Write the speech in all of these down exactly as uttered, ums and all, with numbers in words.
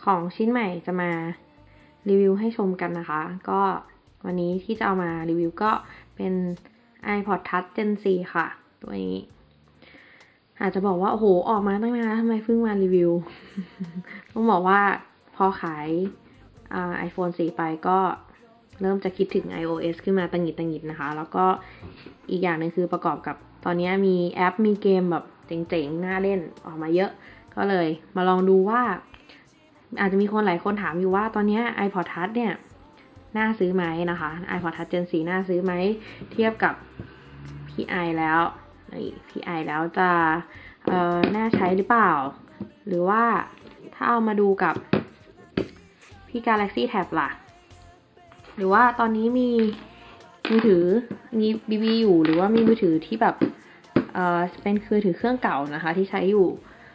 ของชิ้นใหม่จะมารีวิวให้ชมกันนะคะก็วันนี้ที่จะเอามารีวิวก็เป็น iPod Touch Gen โฟร์ ค่ะตัวนี้อาจจะบอกว่าโอ้โหออกมาตั้งนานแล้วทำไมเพิ่งมารีวิว ต้องบอกว่าพอขายอ่า ไอโฟน โฟร์ ไปก็เริ่มจะคิดถึง iOS ขึ้นมาตังหงิดตังหงิดนะคะแล้วก็อีกอย่างหนึ่งคือประกอบกับตอนนี้มีแอปมีเกมแบบเจ๋งๆน่าเล่นออกมาเยอะก็เลยมาลองดูว่าอาจจะมีคนหลายคนถามอยู่ว่าตอนนี้ iPod Touch เนี่ยน่าซื้อไหมนะคะ iPod Touch Gen โฟร์ น่าซื้อไหมเทียบกับพี่ไอแล้วพี่ไอแล้วจะเอ่อน่าใช้หรือเปล่าหรือว่าถ้าเอามาดูกับพี่ Galaxy Tab ล่ะหรือว่าตอนนี้มีมือถือมีบี บี อยู่หรือว่ามีมือถือที่แบบเอ่อเป็นคือถือเครื่องเก่านะคะที่ใช้อยู่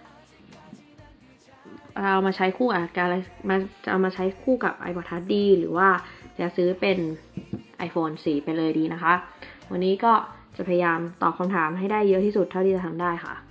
เอามาใช้คู่กับการมาจะเอามาใช้คู่กับ iPod Touch ดีหรือว่าจะซื้อเป็น iPhone โฟร์ ไปเลยดีนะคะวันนี้ก็จะพยายามตอบคำถามให้ได้เยอะที่สุดเท่าที่จะทำได้ค่ะ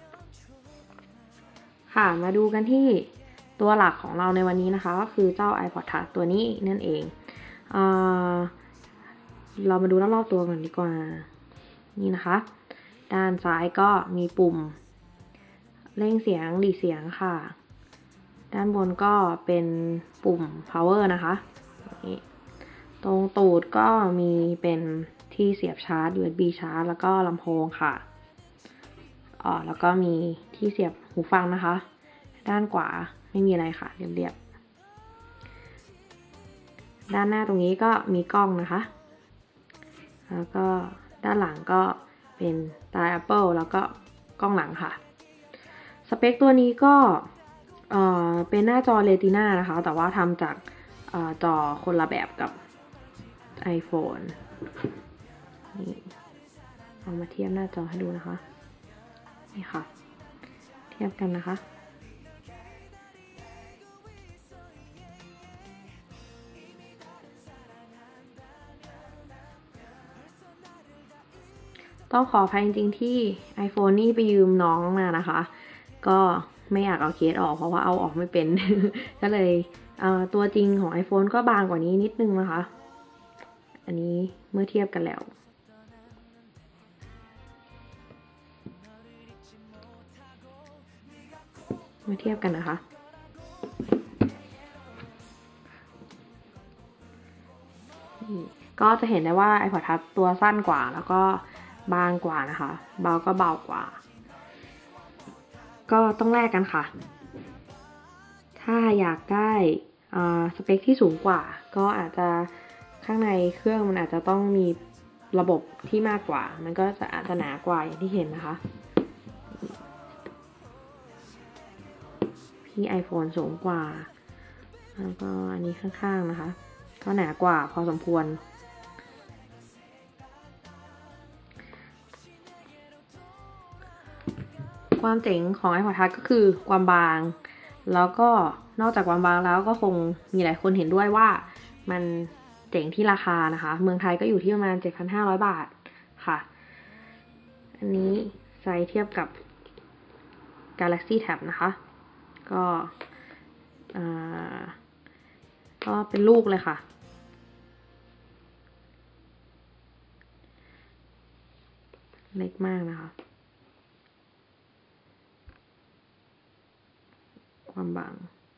ค่ะมาดูกันที่ตัวหลักของเราในวันนี้นะคะก็คือเจ้า iPod Touch ตัวนี้นั่นเองเอ่อเรามาดูรอบๆตัวกันดีกว่านี่นะคะด้านซ้ายก็มีปุ่มเร่งเสียงดีดเสียงค่ะด้านบนก็เป็นปุ่ม power นะคะตรงตูดก็มีเป็นที่เสียบชาร์จ ยู เอส บี ชาร์จแล้วก็ลำโพงค่ะอ๋อแล้วก็มีที่เสียบหูฟังนะคะด้านขวาไม่มีอะไรค่ะเรียบๆด้านหน้าตรงนี้ก็มีกล้องนะคะแล้วก็ด้านหลังก็เป็นตา Apple แล้วก็กล้องหลังค่ะสเปคตัวนี้ก็เอ่อเป็นหน้าจอ Retina นะคะแต่ว่าทำจากเอ่อจอคนละแบบกับ iPhone นี่เอามาเทียบหน้าจอให้ดูนะคะนี่ค่ะเทียบกันนะคะต้องขออภัยจริงๆที่ iPhone นี่ไปยืมน้องมานะคะก็ไม่อยากเอาเคสออกเพราะว่าเอาออกไม่เป็น ก็เลยเอ่อตัวจริงของ iPhone ก็บางกว่านี้นิดนึงนะคะอันนี้เมื่อเทียบกันแล้วมาเทียบกันนะคะก็จะเห็นได้ว่า iPod Touch ตัวสั้นกว่าแล้วก็บางกว่านะคะเบาก็เบากว่าก็ต้องแลกกันค่ะถ้าอยากได้สเปคที่สูงกว่าก็อาจจะข้างในเครื่องมันอาจจะต้องมีระบบที่มากกว่ามันก็จะอาจจะหนากว่าอย่างที่เห็นนะคะที่ iPhone สูงกว่าแล้วก็อันนี้ข้างๆนะคะก็หนากว่าพอสมควรความเจ๋งของ iPod Touch ก็คือความบางแล้วก็นอกจากความบางแล้วก็คงมีหลายคนเห็นด้วยว่ามันเจ๋งที่ราคานะคะเมืองไทยก็อยู่ที่ประมาณ เจ็ดพันห้าร้อย บาทค่ะอันนี้ใส่เทียบกับ Galaxy Tab นะคะก็ก็เป็นลูกเลยค่ะเล็กมากนะคะความบาง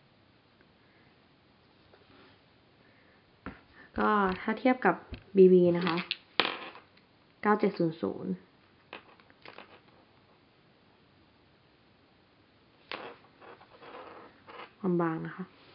ก็ถ้าเทียบกับ บี บี นะคะเก้าเจ็ดศูนย์ศูนย์ความบางนะคะ